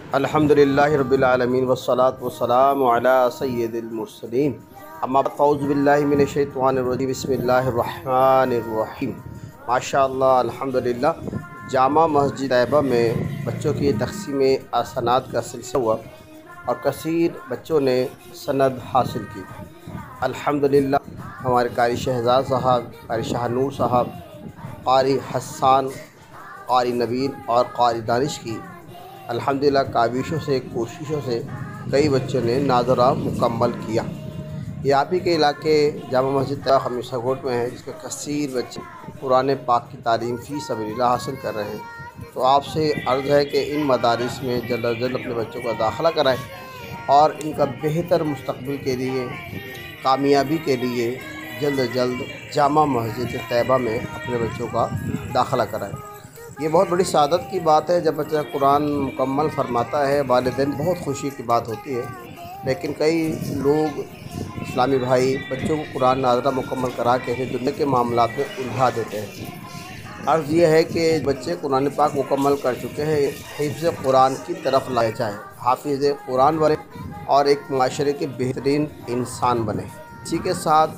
الحمدللہ رب العالمین والصلاة والسلام علی سید المرسلین اما بعد فاعوذ باللہ من الشیطان الرجیم بسم اللہ الرحمن الرحیم۔ ماشاءاللہ الحمدللہ جامع مسجد طیبہ میں بچوں کی تقسیم سند کا سلسلہ ہوا اور کثیر بچوں نے سند حاصل کی۔ الحمدللہ ہمارے قاری شہزاد صاحب، قاری شاہ نور صاحب، قاری حسان، قاری نبیل اور قاری دانش کی الحمدللہ کاوشوں سے، کوششوں سے کئی بچوں نے ناظرہ مکمل کیا۔ یہ آپ ہی کے علاقے جامع مسجد خمیسہ کوٹ میں ہے، جس کے کثیر بچے قرآن پاک کی تعلیم فی سبیل اللہ حاصل کر رہے ہیں۔ تو آپ سے عرض ہے کہ ان مدارس میں جلد از جلد اپنے بچوں کا داخلہ کرائیں اور ان کا بہتر مستقبل کے لیے، کامیابی کے لیے جلد از جلد جامع مسجد طیبہ میں اپنے بچوں کا داخلہ کرائیں۔ یہ بہت بڑی سعادت کی بات ہے جب بچہ قرآن مکمل فرماتا ہے، والدین بہت خوشی کی بات ہوتی ہے، لیکن کئی لوگ اسلامی بھائی بچوں کو قرآن ناظرہ مکمل کرا کے پھر دنیا کے معاملات میں الجھا دیتے ہیں۔ عرض یہ ہے کہ بچے قرآن پاک مکمل کر چکے ہیں، حفظ قرآن کی طرف لائے جائیں، حافظ قرآن بنے اور ایک معاشرے کے بہترین انسان بنے۔ اسی کے ساتھ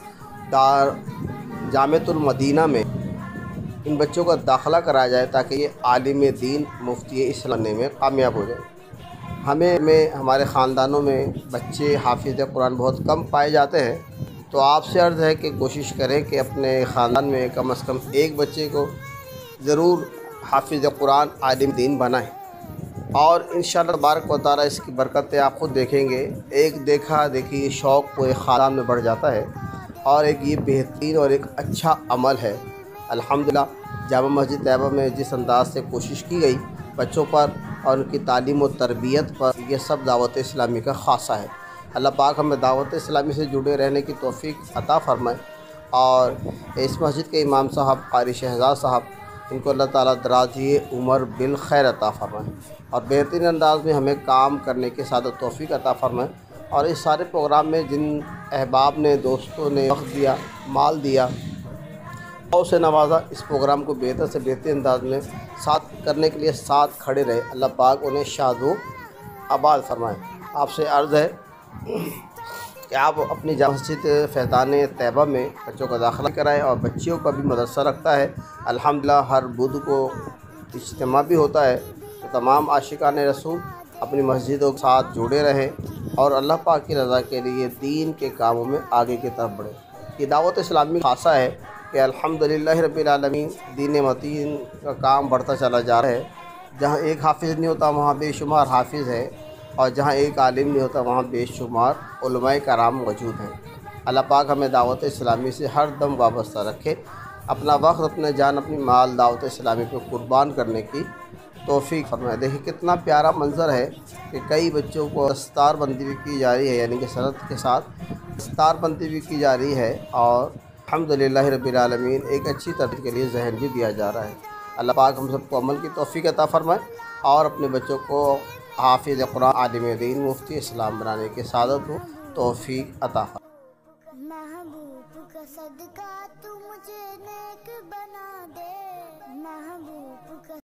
جامعۃ المدینہ میں ان بچوں کا داخلہ کرایا جائے تاکہ یہ عالم دین، مفتی اسلام بننے میں کامیاب ہو جائے۔ ہمارے خاندانوں میں بچے حافظ قرآن بہت کم پائے جاتے ہیں، تو آپ سے عرض ہے کہ کوشش کریں کہ اپنے خاندان میں کم از کم ایک بچے کو ضرور حافظ قرآن، عالم دین بنائیں، اور انشاءاللہ تبارک و تعالیٰ اس کی برکتیں آپ خود دیکھیں گے۔ ایک دیکھا دیکھی شوق پورے خاندان میں بڑھ جاتا ہے اور ایک یہ بہترین اور ایک اچھا عمل ہے۔ الحمدللہ جامع مسجد طیبہ میں جس انداز سے کوشش کی گئی بچوں پر اور ان کی تعلیم و تربیت پر، یہ سب دعوت اسلامی کا خاصہ ہے۔ اللہ پاک ہمیں دعوت اسلامی سے جڑے رہنے کی توفیق عطا فرمائے، اور اس مسجد کے امام صاحب قاری شہزاد صاحب، ان کو اللہ تعالیٰ درازی عمر بالخیر عطا فرمائے اور بہترین انداز میں ہمیں کام کرنے کے سعادت توفیق عطا فرمائے۔ اور اس سارے پروگرام میں جن احباب نے، دوستوں نے وقت دیا، مال دیا، اور سے نوازا، اس پروگرام کو بہتر سے بہتر انداز میں ساتھ کرنے کے لیے ساتھ کھڑے رہے، اللہ پاک انہیں شاد و آباد فرمائے۔ آپ سے عرض ہے کہ آپ اپنی جامع مسجد فیضان طیبہ میں بچوں کا داخلہ کرائیں، اور بچیوں کا بھی مدرسہ رکھتا ہے الحمدللہ۔ ہر بدھ کو اجتماع بھی ہوتا ہے، تو تمام عاشقان رسول اپنی مسجدوں کے ساتھ جڑے رہیں اور اللہ پاک کی رضا کے لیے دین کے کاموں میں آگے کی طرف بڑھیں۔ یہ دعوت اسلامی خاصہ ہے کہ الحمدللہ رب العالمین دین متین کا کام بڑھتا چلا جا رہا ہے۔ جہاں ایک حافظ نہیں ہوتا وہاں بے شمار حافظ ہے، اور جہاں ایک عالم نہیں ہوتا وہاں بے شمار علماء کرام موجود ہیں۔ اللہ پاک ہمیں دعوت اسلامی سے ہر دم وابستہ رکھے، اپنا وقت، اپنے جان، اپنی مال دعوت اسلامی پہ قربان کرنے کی توفیق فرمائے۔ دیکھیں کتنا پیارا منظر ہے کہ کئی بچوں کو دستار بندی بھی کی جا رہی ہے، یعنی کہ سند کے ساتھ دستار بندی بھی کی جا رہی ہے، اور الحمدللہ رب العالمین ایک اچھی تربیت کے لیے ذہن بھی دیا جا رہا ہے۔ اللہ پاک ہم سب کو عمل کی توفیق عطا فرمائے اور اپنے بچوں کو حافظ قرآن، عالم دین، مفتی اسلام بنانے کی سعادت و توفیق عطا فرمائے۔ محبوب کا صدقہ تو مجھے نیک بنا دے، محبوب کا